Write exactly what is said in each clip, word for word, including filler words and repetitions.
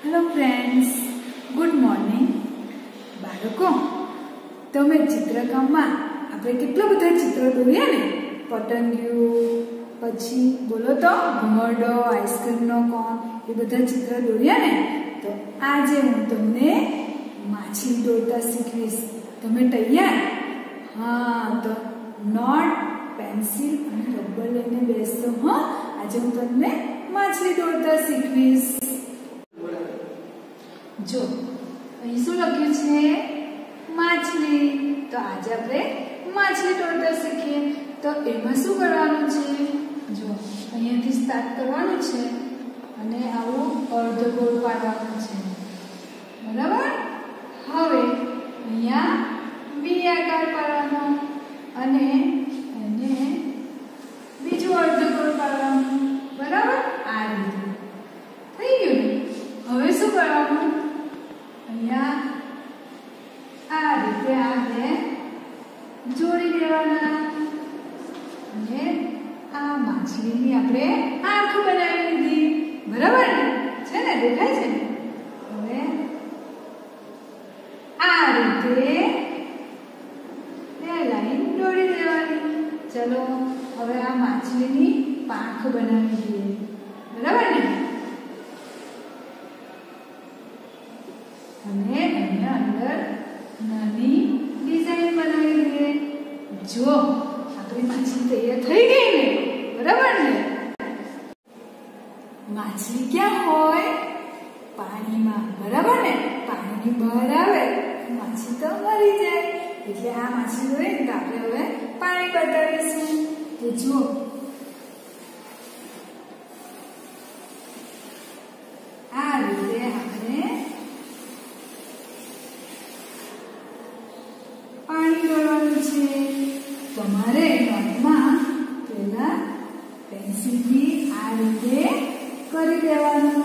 Hello friends, good morning. બાળકો, તમે ચિત્રકામમાં આપણે કેટલા બધા ચિત્રો દોર્યા ને. પતંગિયું, પછી બોલો તો ભમરડો, આઈસ્ક્રીમનો કોન, એ બધા ચિત્ર દોર્યા ને. તો આજે હું તમને માછલી દોરતા શીખવીશ. તમે તૈયાર? હા, તો નોટ, પેન્સિલ અને રબર લઈને બેસતો. હા, આજે હું તમને માછલી દોરતા શીખવીશ. જો અહીં શું લખ્યું છે? માછલી. તો આજે આપણે માછલી દોરતા શીખીએ. તો એમાં શું કરવાનું છે? જો અહીંયાથી સ્ટાર્ટ કરવાનું છે અને આવું અર્ધગોળ પાડવાનું છે. બરાબર? હવે અહીંયા વી આકાર પાડવાનો અને એને બીજું અર્ધગોળ પાડવાનું. બરાબર? આ રીતે થઈ ગયું. હવે શું કરવાનું? અહીંયા આ રીતે આ બે જોડી દેવાના અને આ માછલીની આપણે આંખ બનાવી દીધી. બરાબર ને? છે ને? દેખાય છે ને? હવે આ રીતે બે લાઈન દોરી દેવાની. ચલો હવે આ માછલીની પાંખ બનાવી દઈએ. બરાબર ને? અને અહીંયા અંદર નાની ડિઝાઇન બનાવી દઈએ. જો આપણી માછલી તૈયાર થઈ ગઈ ને. બરાબર ને? માછલી ક્યાં હોય? પાણીમાં. બરાબર ને? પાણીની બહાર આવે માછલી તો મરી જાય. એટલે આ માછલી હોય ને તો આપણે હવે પાણી બતાવીશું. તો જુઓ, આ રીતે આપણે પાણી દોરવાનું છે. તમારે નોટમાં પહેલા પેન્સિલથી આ રીતે કરી દેવાનું.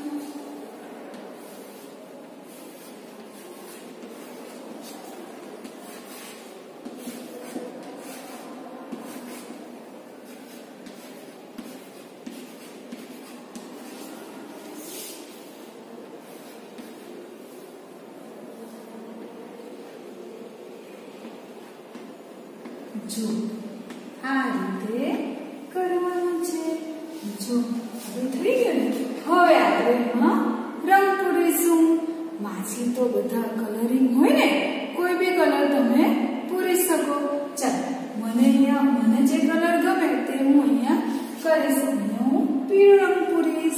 જો આ રીતે કરવાનું છે. જો હવે થઈ ગયું ને. હવે આપણે એમાં રંગ પૂરીશું. માછલી તો બધા કલરિંગ હોય ને, કોઈ બી કલર તમે પૂરી શકો. ચાલો, મને અહીંયા મને જે કલર ગમે તે હું અહીંયા કરીશ. અહીંયા હું પીળો રંગ પૂરીશ.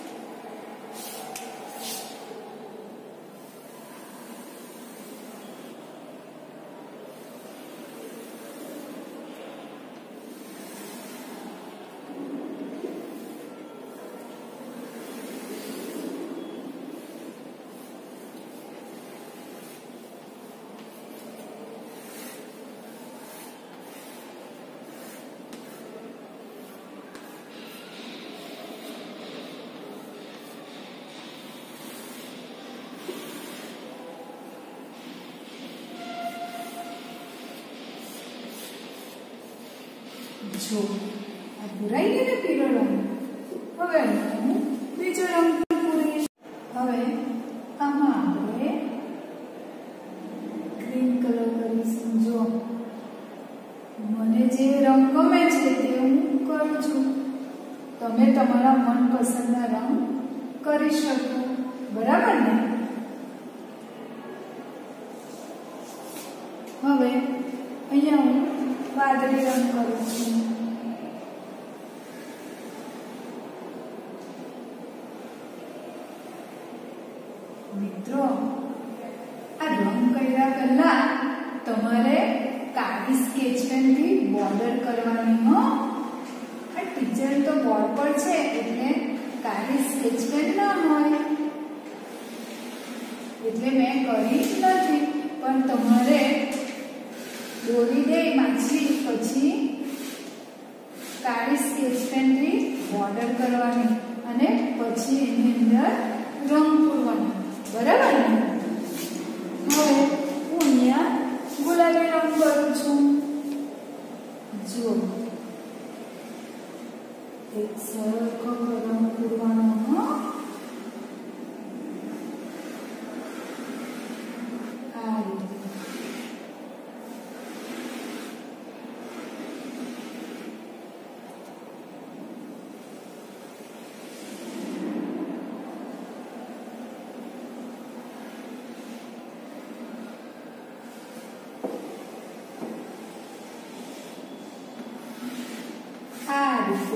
જો આ પૂરાઈ ગયો ને પીળો રંગ. હવે હું બીજો રંગ પૂરીશ. હવે આમાં આપણે ગ્રીન કલર કરીશું. જો મને જે રંગ ગમે છે તે હું કરું છું. તમે તમારા મનપસંદના રંગ કરી શકો. બરાબર ને? હવે અહીંયા હું વાદળી રંગ કરું છું. મિત્રો, આ રંગ કર્યા પહેલા તમારે કાળી સ્કેચ પેનથી બોર્ડર કરવાની. હો, આ ટીચર તો બોર્ડ પર છે એટલે કાળી સ્કેચ પેન ના હોય એટલે મેં કરી નથી. પણ તમારે દોરી દે માછલી પછી કાળી સ્કેચ પેનથી બોર્ડર કરવાની અને પછી એની અંદર રંગ પૂરવાનો. બરાબર ને? હવે હું અહીંયા ગુલાબી રંગ કરું છું. જુઓ, એક સરખો રંગ પૂરવાનો.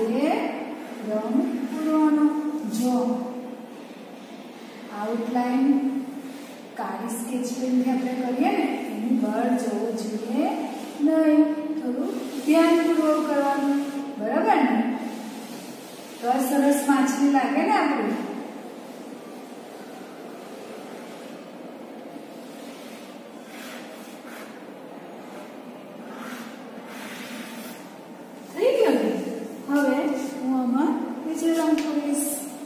આપણે રંગ પૂરવાનો. જો આઉટલાઈન કાળી સ્કેચ પેનથી આપણે કરીએ ને એની બળ જવું જોઈએ નહીં. થોડું ધ્યાનપૂર્વક કરવાનું. બરાબર ને? તો આ સરસ માછલી લાગે ને આપણું. થઈ ગયું ને? હવે હું આમાં બીજો રંગ કરીશ.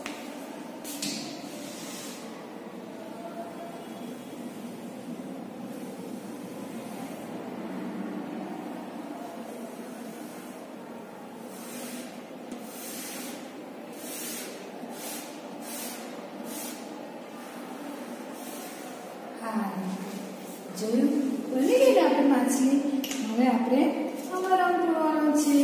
જોયું? બની ગઈ ને આપણે માછલી. હવે આપણે આમાં રંગ પૂરવાનો છે.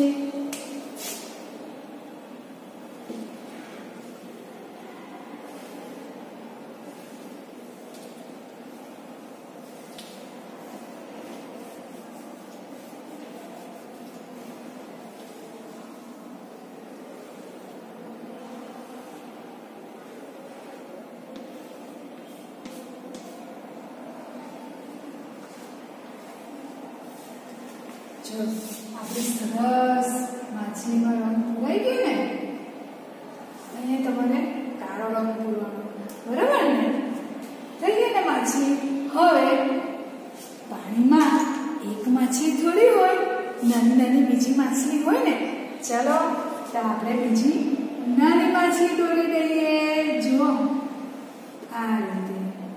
જો આપણી સરસ માછલીમાં રંગ પૂરાઈ ગયો ને. અહીંયા તમારે કાળો રંગ પૂરવાનો. બરાબર ને? થઈ ગઈ ને માછલી. હવે પાણીમાં એક માછલી થોડી હોય, નાની નાની બીજી માછલી હોય ને. ચાલો તો આપણે બીજી નાની માછલી દોરી દઈએ. જો આ રીતે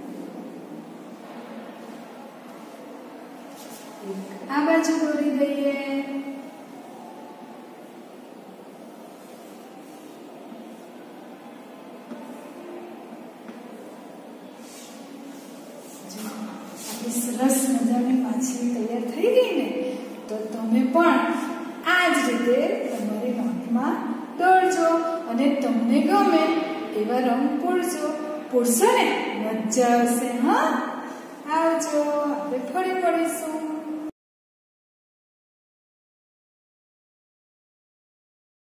આ બાજુ દોરી દઈએ. આપણી સરસ મજાની માછલી તૈયાર થઈ ગઈ ને. તો તમે પણ આ જ રીતે તમારી નોટમાં દોરજો અને તમને ગમે એવા રંગ પૂરજો. પૂરશો ને? મજા આવશે. હા, આવજો. આપણે ફરી મળીશું.